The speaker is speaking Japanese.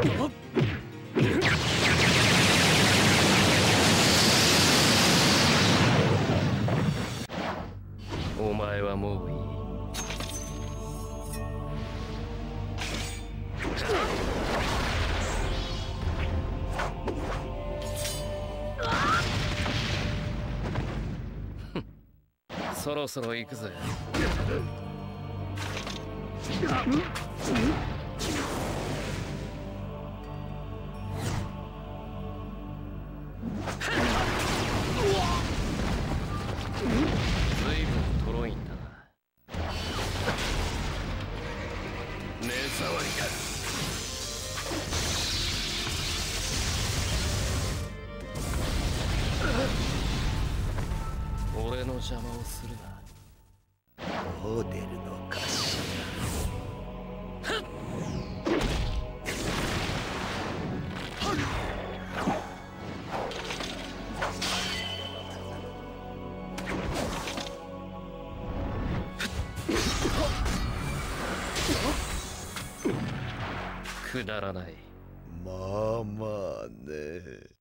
お前はもういい。そろそろ行くぜ。随分とろいんだな。目障りか。俺の邪魔をするな。 どう出るのかしくだらない。 まあまあね。